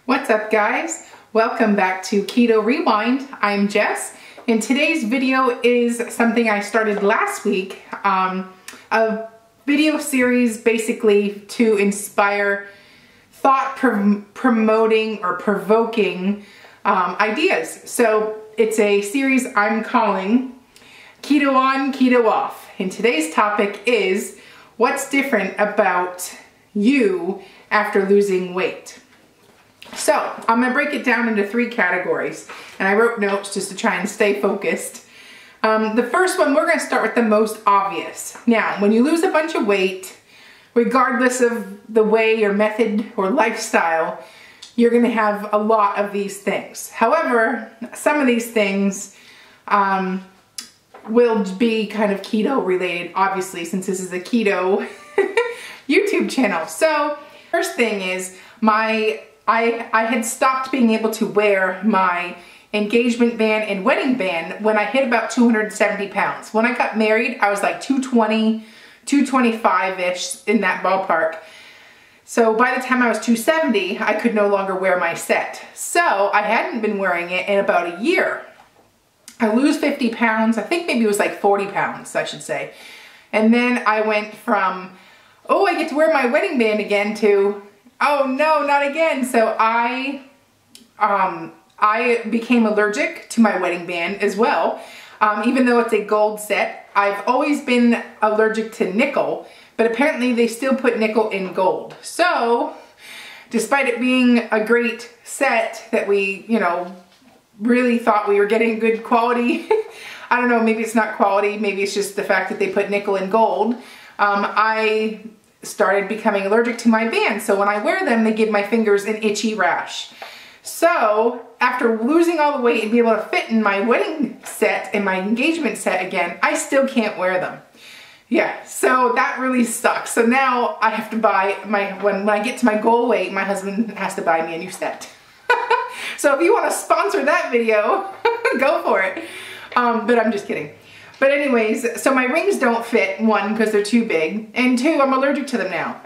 What's up, guys? Welcome back to Keto Rewind. I'm Jess, and today's video is something I started last week, a video series basically to inspire thought-promoting or provoking ideas. So it's a series I'm calling Keto On, Keto Off, and today's topic is what's different about you after losing weight. So I'm gonna break it down into three categories, and I wrote notes just to try and stay focused. The first one, we're gonna start with the most obvious. Now, when you lose a bunch of weight, regardless of the way your method or lifestyle, you're gonna have a lot of these things. However, some of these things will be kind of keto related, obviously, since this is a keto YouTube channel. So first thing is I had stopped being able to wear my engagement band and wedding band when I hit about 270 pounds. When I got married, I was like 220, 225-ish, in that ballpark. So by the time I was 270, I could no longer wear my set. So I hadn't been wearing it in about a year. I lose 50 pounds, I think maybe it was like 40 pounds, I should say. And then I went from, oh, I get to wear my wedding band again, to, oh no, not again. So I became allergic to my wedding band as well. Even though it's a gold set, I've always been allergic to nickel, but apparently they still put nickel in gold. So despite it being a great set that we, really thought we were getting good quality, I don't know, maybe it's not quality, maybe it's just the fact that they put nickel in gold, I started becoming allergic to my band. So when I wear them, they give my fingers an itchy rash. So after losing all the weight and be able to fit in my wedding set and my engagement set again, I still can't wear them. Yeah, so that really sucks. So now I have to buy when I get to my goal weight, my husband has to buy me a new set. So if you want to sponsor that video, go for it. But I'm just kidding. But anyways, so my rings don't fit, one, because they're too big, and two, I'm allergic to them now.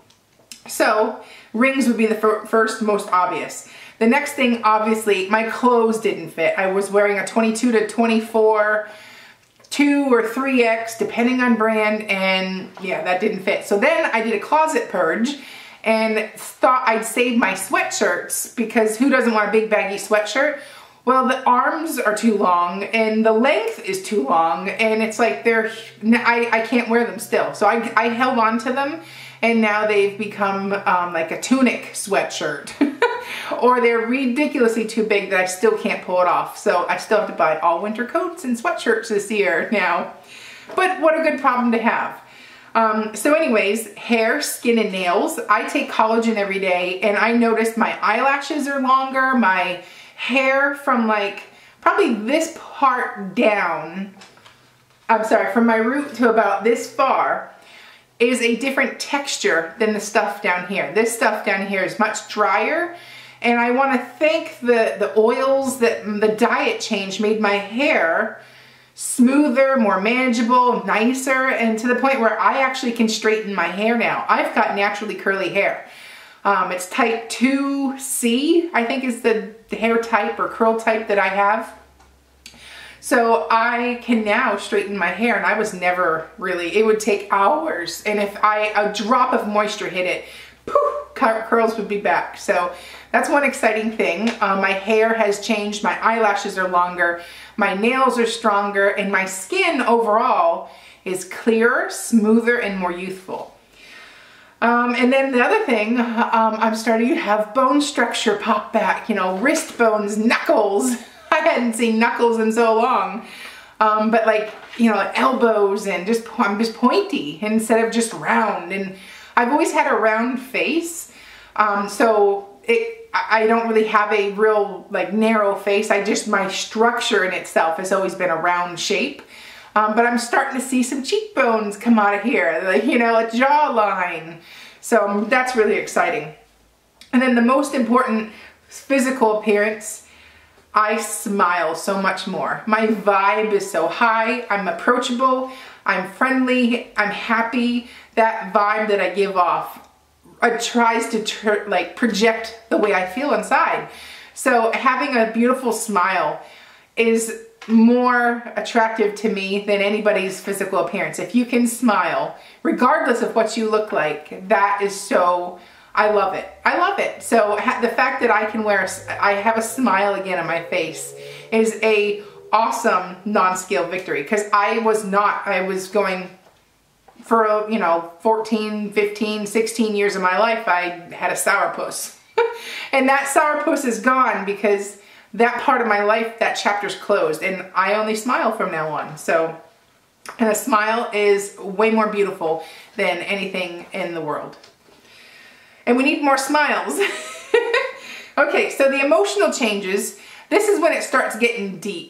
So rings would be the first most obvious. The next thing, obviously, my clothes didn't fit. I was wearing a 22 to 24, 2 or 3X, depending on brand, and yeah, that didn't fit. So then I did a closet purge and thought I'd save my sweatshirts, because who doesn't want a big baggy sweatshirt? Well, the arms are too long and the length is too long, and it's like I can't wear them still. So I held on to them, and now they've become like a tunic sweatshirt. Or they're ridiculously too big that I still can't pull it off. So I still have to buy all winter coats and sweatshirts this year now. But what a good problem to have. So anyways, hair, skin, and nails. I take collagen every day, and I noticed my eyelashes are longer, my hair from like probably this part down, I'm sorry, from my root to about this far is a different texture than the stuff down here. This stuff down here is much drier, and I want to thank the oils that the diet change made my hair smoother, more manageable, nicer, and to the point where I actually can straighten my hair now. I've got naturally curly hair. It's type 2C, I think is the hair type or curl type that I have. So I can now straighten my hair, and I was never really, it would take hours, and if a drop of moisture hit it, poof, curls would be back. So that's one exciting thing. My hair has changed, my eyelashes are longer, my nails are stronger, and my skin overall is clearer, smoother, and more youthful. And then the other thing, I'm starting to have bone structure pop back, wrist bones, knuckles. I hadn't seen knuckles in so long. But like, elbows, and I'm just pointy instead of just round. And I've always had a round face. So I don't really have a real like narrow face. My structure in itself has always been a round shape. But I'm starting to see some cheekbones come out of here, like, a jawline. So that's really exciting. And then the most important physical appearance, I smile so much more. My vibe is so high. I'm approachable. I'm friendly. I'm happy. That vibe that I give off tries to like project the way I feel inside. So having a beautiful smile is more attractive to me than anybody's physical appearance. If you can smile, regardless of what you look like, that is so, I love it. I love it. So the fact that I can I have a smile again on my face is a awesome non-scale victory, because I was going for, 14, 15, 16 years of my life, I had a sourpuss. And that sourpuss is gone because that part of my life, that chapter's closed, and I only smile from now on. So, and a smile is way more beautiful than anything in the world. And we need more smiles. Okay, so the emotional changes, this is when it starts getting deep.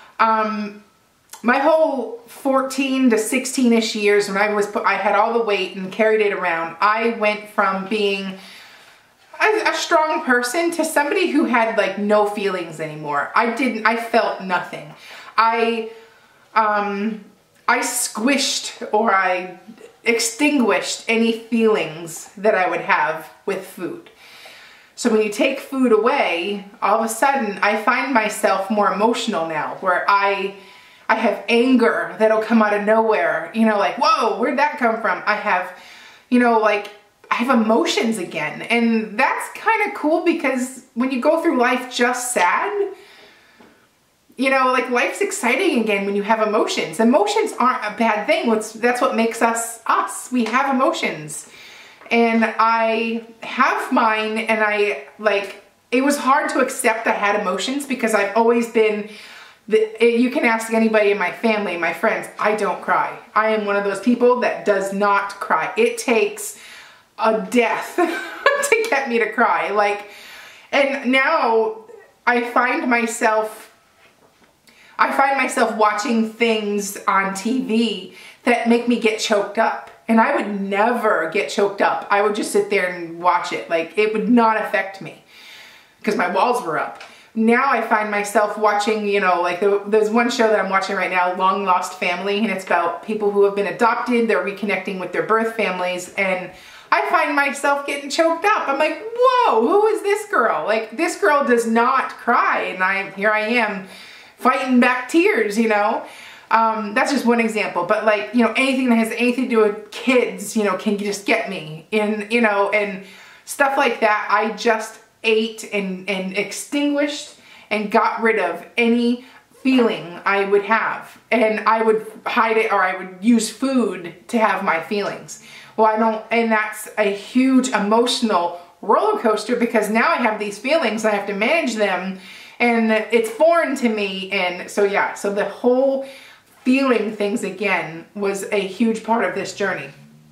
My whole 14 to 16-ish years when I had all the weight and carried it around, I went from being a strong person to somebody who had like no feelings anymore. I felt nothing. I squished or I extinguished any feelings that I would have with food. So when you take food away, all of a sudden I find myself more emotional now, where I have anger that'll come out of nowhere, like, whoa, where'd that come from? I have, I have emotions again. And that's kind of cool, because when you go through life just sad, like life's exciting again when you have emotions. Emotions aren't a bad thing. That's what makes us us. We have emotions. And I have mine, and it was hard to accept I had emotions, because I've always been, you can ask anybody in my family, my friends, I don't cry. I am one of those people that does not cry. It takes a death to get me to cry. And now I find myself watching things on TV that make me get choked up. And I would never get choked up. I would just sit there and watch it. It would not affect me because my walls were up. Now I find myself watching, there's one show that I'm watching right now, Long Lost Family, and it's about people who have been adopted. They're reconnecting with their birth families, and I find myself getting choked up. I'm like, whoa, who is this girl? This girl does not cry, and here I am fighting back tears, That's just one example, but anything that has anything to do with kids, can just get me in, and stuff like that. I just ate and extinguished and got rid of any feeling I would have, and I would hide it, or I would use food to have my feelings. Well, and that's a huge emotional roller coaster, because now I have these feelings, I have to manage them, and it's foreign to me. And so yeah, so the whole feeling things again was a huge part of this journey.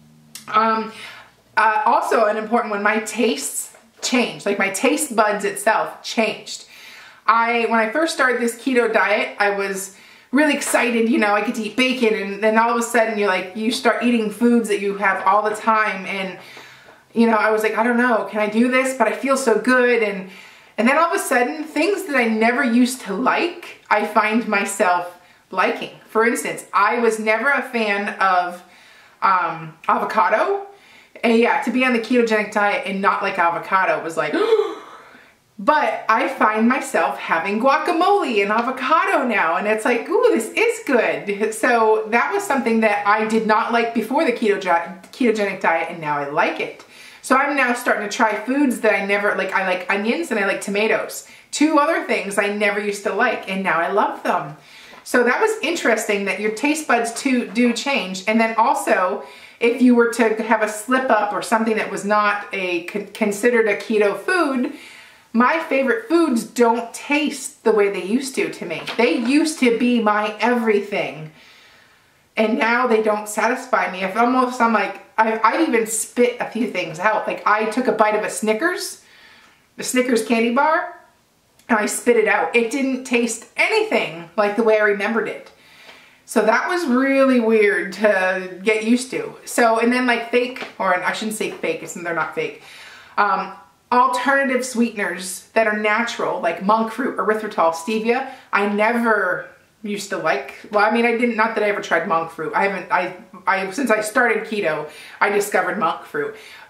Also an important one, my tastes changed. My taste buds itself changed. When I first started this keto diet, I was really excited, I get to eat bacon, and then all of a sudden you start eating foods that you have all the time, and I was like, I don't know, can I do this? But I feel so good, and then all of a sudden, things that I never used to like, I find myself liking. For instance, I was never a fan of avocado. And yeah, to be on the ketogenic diet and not like avocado was like, but I find myself having guacamole and avocado now, and it's like, ooh, this is good. So that was something that I did not like before the ketogenic diet, and now I like it. So I'm now starting to try foods that I never like. I like onions and I like tomatoes. Two other things I never used to like, and now I love them. So that was interesting that your taste buds too do change. And then also, if you were to have a slip up or something that was not considered a keto food, my favorite foods don't taste the way they used to me. They used to be my everything, and now they don't satisfy me. I'm like, I've even spit a few things out. I took a bite of a Snickers candy bar, and I spit it out. It didn't taste anything like the way I remembered it. So that was really weird to get used to. So, and then fake, or I shouldn't say fake, they're not fake, alternative sweeteners that are natural, like monk fruit, erythritol, stevia, I never used to like. Well, I didn't, not that I ever tried monk fruit. Since I started keto, I discovered monk fruit.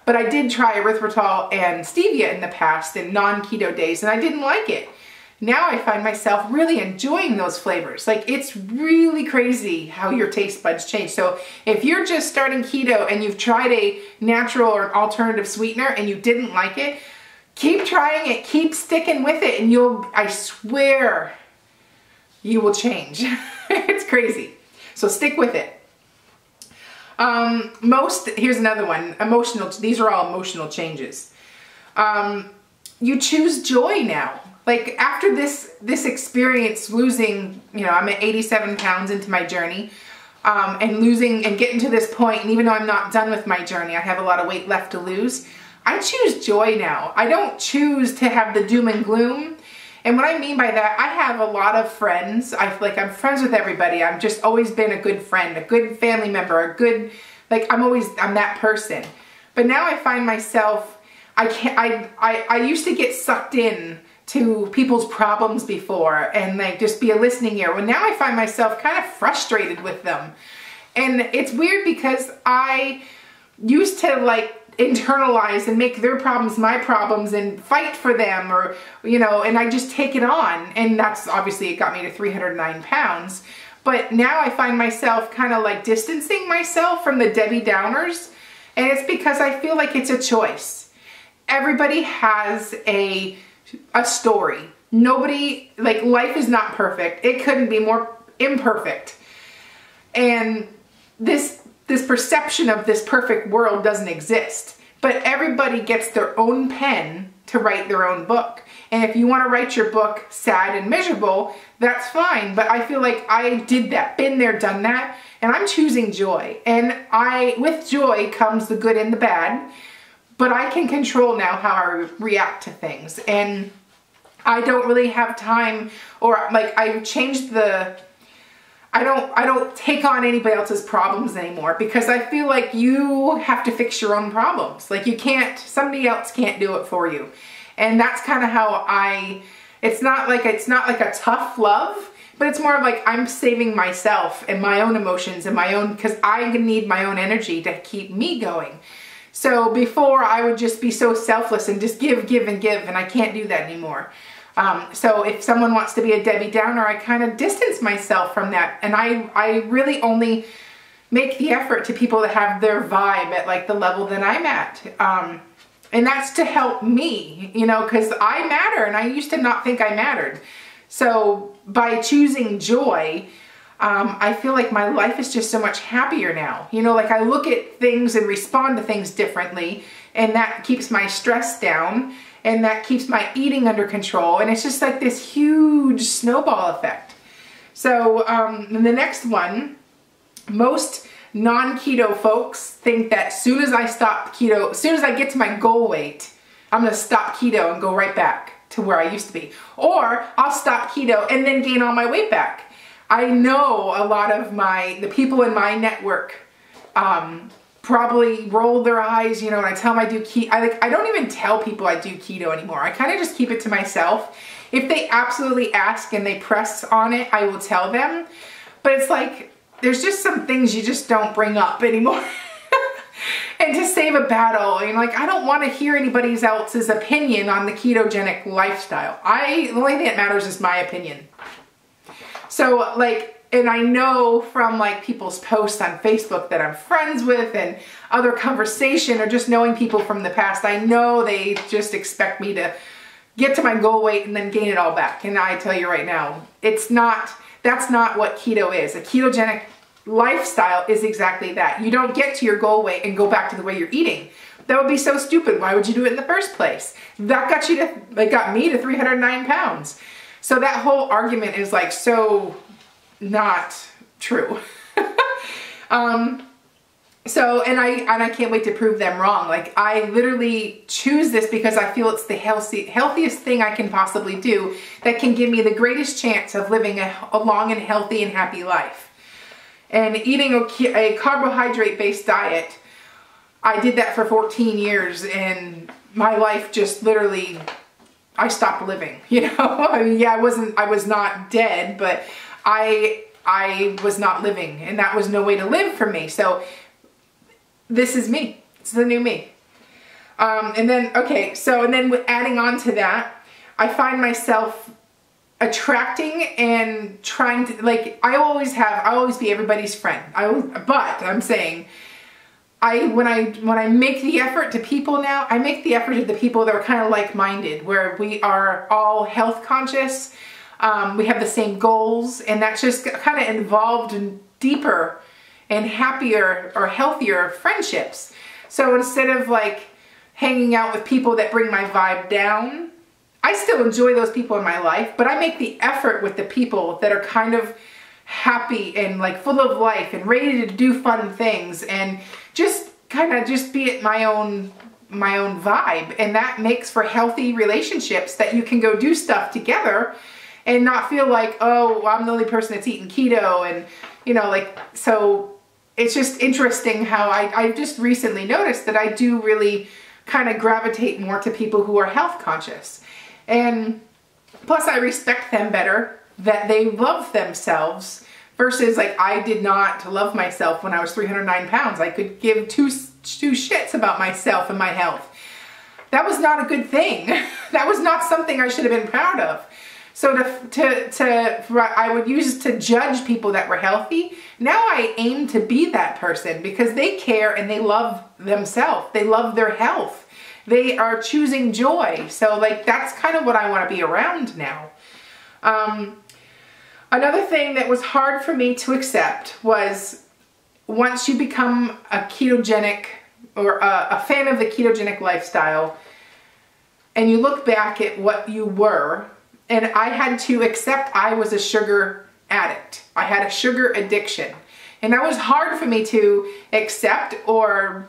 But I did try erythritol and stevia in the past in non-keto days, and I didn't like it. Now I find myself really enjoying those flavors. Like, it's really crazy how your taste buds change. So if you're just starting keto and you've tried a natural or alternative sweetener and you didn't like it, keep trying it, keep sticking with it, and I swear, you will change. It's crazy. So stick with it. Here's another one, these are all emotional changes. You choose joy now. Like, after this experience, losing, I'm at 87 pounds into my journey, and getting to this point, and even though I'm not done with my journey, I have a lot of weight left to lose, I choose joy now. I don't choose to have the doom and gloom. And what I mean by that, I have a lot of friends. I'm friends with everybody. I've just always been a good friend, a good family member, I'm that person. But now I find myself, I used to get sucked in to people's problems before and like just be a listening ear. Well, now I find myself kind of frustrated with them. And it's weird because I used to like internalize and make their problems my problems and fight for them, or, and I just take it on. And that's obviously, it got me to 309 pounds. But now I find myself kind of like distancing myself from the Debbie Downers. And it's because I feel like it's a choice. Everybody has a story. Nobody, like, life is not perfect. It couldn't be more imperfect. And this perception of this perfect world doesn't exist. But everybody gets their own pen to write their own book. And if you want to write your book sad and miserable, that's fine. But I feel like I did that, been there, done that, and I'm choosing joy. And with joy comes the good and the bad, but I can control now how I react to things. And I don't really have time, or like, I've changed I don't take on anybody else's problems anymore, because I feel like you have to fix your own problems. Like, somebody else can't do it for you. And that's kind of how it's not like a tough love, but it's more of like, I'm saving myself and my own emotions and because I need my own energy to keep me going. So before, I would just be so selfless and just give, and I can't do that anymore. So if someone wants to be a Debbie Downer, I kind of distance myself from that. And I really only make the effort to people that have their vibe at like the level that I'm at. And that's to help me, because I matter, and I used to not think I mattered. So by choosing joy, I feel like my life is just so much happier now. Like, I look at things and respond to things differently, and that keeps my stress down, and that keeps my eating under control. And it's just like this huge snowball effect. So the next one, most non-keto folks think that as soon as I stop keto, as soon as I get to my goal weight, I'm gonna stop keto and go right back to where I used to be. Or I'll stop keto and then gain all my weight back. I know a lot of the people in my network probably roll their eyes, when I tell them I do keto. I don't even tell people I do keto anymore. I kind of just keep it to myself. If they absolutely ask and they press on it, I will tell them. But it's like, there's just some things you just don't bring up anymore. And to save a battle, I don't want to hear anybody else's opinion on the ketogenic lifestyle. The only thing that matters is my opinion. So and I know from people's posts on Facebook that I'm friends with and other conversation, or just knowing people from the past, I know they just expect me to get to my goal weight and then gain it all back. And I tell you right now, that's not what keto is. A ketogenic lifestyle is exactly that. You don't get to your goal weight and go back to the way you're eating. That would be so stupid. Why would you do it in the first place? That got me to 309 pounds. So that whole argument is so not true. And I can't wait to prove them wrong. I literally choose this because I feel it's the healthiest thing I can possibly do that can give me the greatest chance of living a long and healthy and happy life. And eating a carbohydrate-based diet, I did that for 14 years, and my life just literally, I stopped living, Yeah, I was not dead, but I was not living, and that was no way to live for me. So this is me. It's the new me. And then, okay, so, and then adding on to that, I find myself attracting and trying to, like, I always be everybody's friend. But I'm saying, when I make the effort to people now, I make the effort to the people that are kind of like-minded, where we are all health conscious, we have the same goals, and that's just kind of involved in deeper and happier or healthier friendships. So instead of like hanging out with people that bring my vibe down, I still enjoy those people in my life, but I make the effort with the people that are kind of happy and like full of life and ready to do fun things and just kind of just be at my own vibe. And that makes for healthy relationships that you can go do stuff together and not feel like, oh, I'm the only person that's eating keto. And, you know, like, so it's just interesting how I just recently noticed that I do really kind of gravitate more to people who are health conscious. And plus I respect them better, that they love themselves, versus like I did not love myself when I was 309 pounds. I could give two shits about myself and my health. That was not a good thing. That was not something I should have been proud of. So I would use to judge people that were healthy. Now I aim to be that person because they care and they love themselves. They love their health. They are choosing joy. So like, that's kind of what I want to be around now. Another thing that was hard for me to accept was once you become a ketogenic or a fan of the ketogenic lifestyle and you look back at what you were, and I had to accept I was a sugar addict. I had a sugar addiction. And that was hard for me to accept or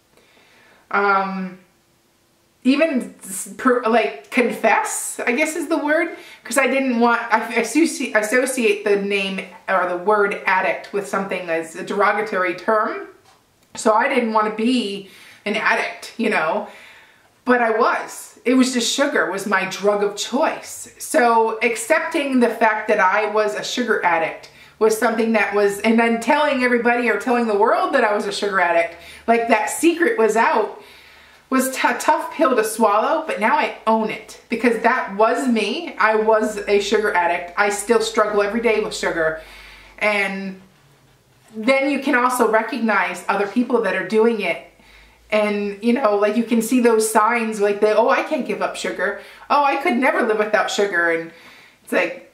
even like confess, I guess is the word, because I didn't want, I associate the name or the word addict with something as a derogatory term. So I didn't want to be an addict, you know, but I was. It was just sugar was my drug of choice. So accepting the fact that I was a sugar addict was something that was, and then telling everybody or telling the world that I was a sugar addict, like that secret was out, was a tough pill to swallow, but now I own it because that was me. I was a sugar addict. I still struggle every day with sugar. And then you can also recognize other people that are doing it. And, you know, like you can see those signs like, oh, I can't give up sugar. Oh, I could never live without sugar. And it's like,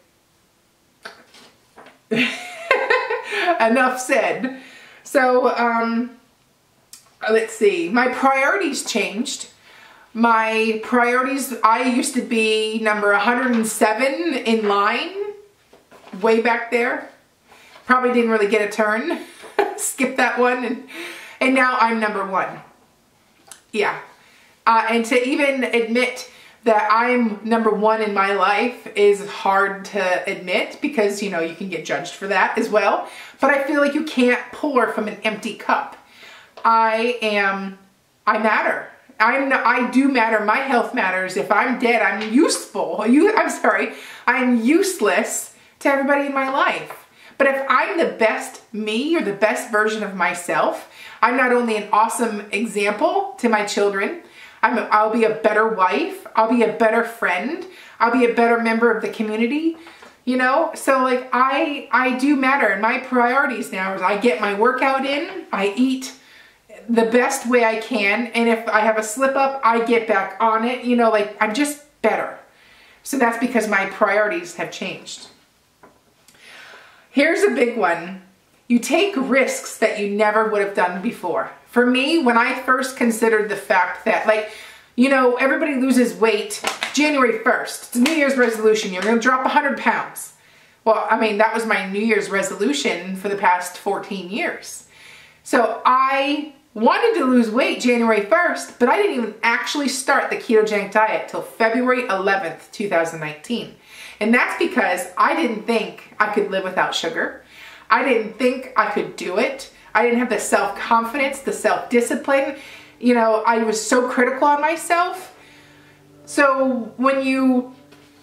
enough said. So, let's see, my priorities changed. My priorities, I used to be number 107 in line, way back there. Probably didn't really get a turn. Skip that one. And now I'm number 1. Yeah. And to even admit that I'm number 1 in my life is hard to admit because, you know, you can get judged for that as well. But I feel like you can't pour from an empty cup. I matter. I do matter. My health matters. If I'm dead, I'm useful. I'm useless to everybody in my life. But if I'm the best me or the best version of myself, I'm not only an awesome example to my children, I'll be a better wife, I'll be a better friend, I'll be a better member of the community, you know? So like I do matter, and my priorities now is I get my workout in, I eat the best way I can, and if I have a slip up, I get back on it, you know, like I'm just better. So that's because my priorities have changed. Here's a big one. You take risks that you never would have done before. For me, when I first considered the fact that, like, you know, everybody loses weight January 1st. It's a New Year's resolution. You're going to drop 100 pounds. Well, I mean, that was my New Year's resolution for the past 14 years. So I wanted to lose weight January 1st, but I didn't even actually start the ketogenic diet till February 11th, 2019. And that's because I didn't think I could live without sugar. I didn't think I could do it. I didn't have the self-confidence, the self-discipline. You know, I was so critical on myself. So when you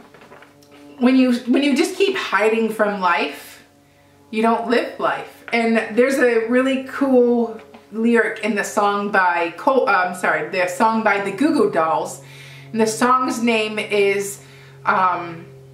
just keep hiding from life, you don't live life. And there's a really cool lyric in the song by the song by the Goo Goo Dolls. And the song's name is I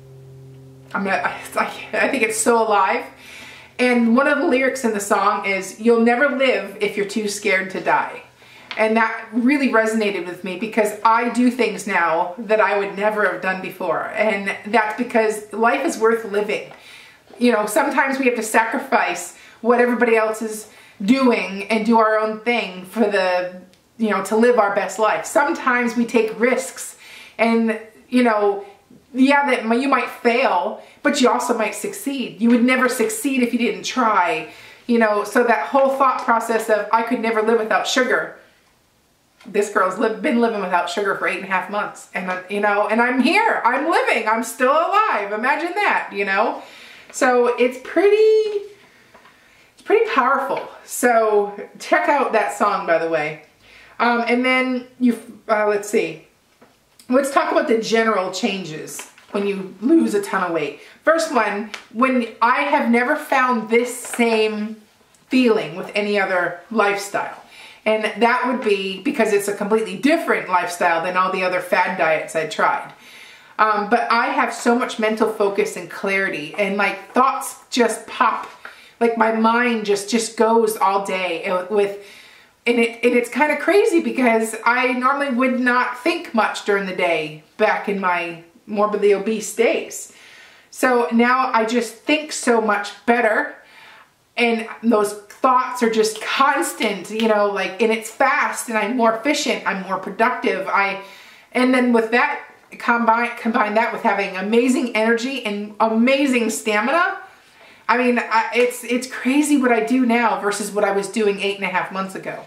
think it's So Alive. And one of the lyrics in the song is, "You'll never live if you're too scared to die." And that really resonated with me because I do things now that I would never have done before. And that's because life is worth living. You know, sometimes we have to sacrifice what everybody else is doing and do our own thing for the, you know, to live our best life. Sometimes we take risks and, you know, yeah, that you might fail, but you also might succeed. You would never succeed if you didn't try, you know. So that whole thought process of I could never live without sugar. This girl's been living without sugar for 8.5 months, and you know, and I'm here, I'm living, I'm still alive. Imagine that, you know. So it's pretty powerful. So check out that song, by the way. And then let's see. Let's talk about the general changes when you lose a ton of weight. First one, when I have never found this same feeling with any other lifestyle. And that would be because it's a completely different lifestyle than all the other fad diets I tried. But I have so much mental focus and clarity, and like thoughts just pop. Like my mind just goes all day and it's kind of crazy because I normally would not think much during the day back in my morbidly obese days. So now I just think so much better, and those thoughts are just constant, you know, like, and it's fast, and I'm more efficient, I'm more productive. And then with that, combine that with having amazing energy and amazing stamina. I mean, it's crazy what I do now versus what I was doing 8.5 months ago.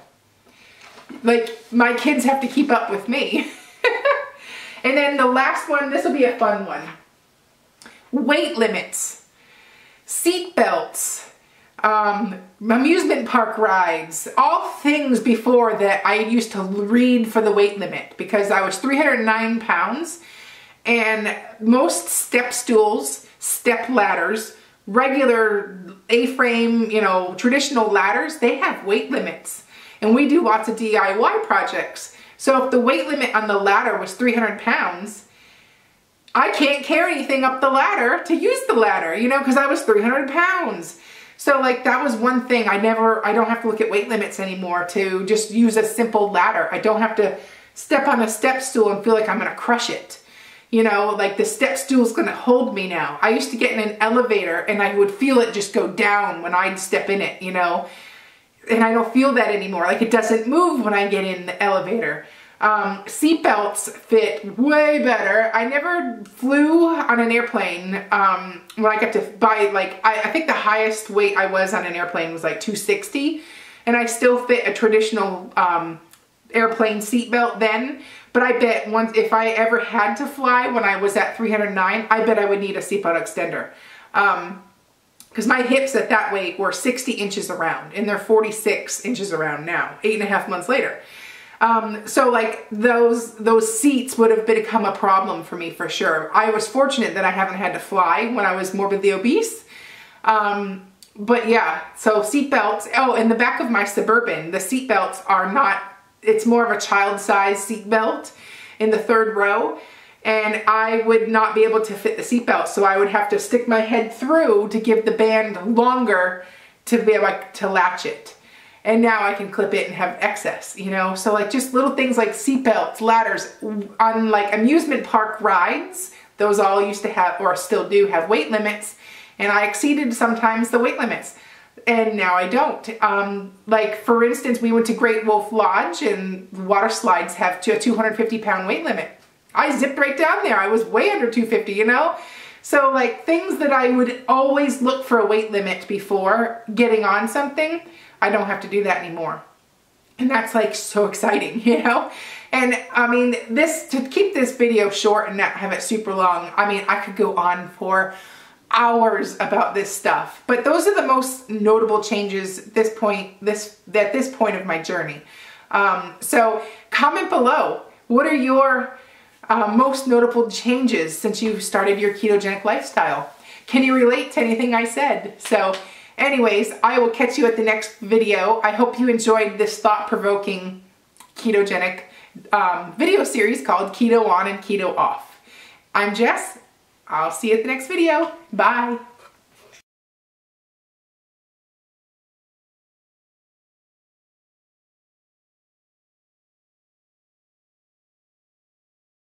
Like, my kids have to keep up with me. And then the last one, this will be a fun one. Weight limits, seat belts, amusement park rides, all things before that I used to read for the weight limit because I was 309 pounds, and most step stools, step ladders, regular A-frame, you know, traditional ladders, they have weight limits. And we do lots of DIY projects. So if the weight limit on the ladder was 300 pounds, I can't carry anything up the ladder to use the ladder, you know, because I was 300 pounds. So like that was one thing. I don't have to look at weight limits anymore to just use a simple ladder. I don't have to step on a step stool and feel like I'm gonna crush it. You know, like the step stool's gonna hold me now. I used to get in an elevator and I would feel it just go down when I'd step in it, you know. And I don't feel that anymore. Like it doesn't move when I get in the elevator. Seat belts fit way better. I never flew on an airplane when I got to buy, like, I think the highest weight I was on an airplane was like 260, and I still fit a traditional airplane seat belt then. But I bet once, if I ever had to fly when I was at 309, I bet I would need a seat belt extender. Because my hips at that weight were 60 inches around, and they're 46 inches around now, 8.5 months later. So like those seats would have become a problem for me for sure. I was fortunate that I haven't had to fly when I was morbidly obese. But yeah, so seat belts. Oh, in the back of my Suburban, the seat belts are not, it's more of a child size seat belt in the 3rd row. And I would not be able to fit the seatbelt, so I would have to stick my head through to give the band longer to be able to latch it. And now I can clip it and have excess, you know? So like just little things like seatbelts, ladders, on like amusement park rides, those all used to have, or still do have, weight limits, and I exceeded sometimes the weight limits. And now I don't. Like for instance, we went to Great Wolf Lodge, and water slides have a 250-pound weight limit. I zipped right down there. I was way under 250, you know? So like things that I would always look for a weight limit before getting on something, I don't have to do that anymore. And that's like so exciting, you know? And I mean, to keep this video short and not have it super long, I mean, I could go on for hours about this stuff, but those are the most notable changes at this point of my journey. So comment below, what are your most notable changes since you started your ketogenic lifestyle? Can you relate to anything I said? So Anyways, I will catch you at the next video. I hope you enjoyed this thought-provoking ketogenic video series called Keto On and Keto Off. I'm Jess. I'll see you at the next video. Bye.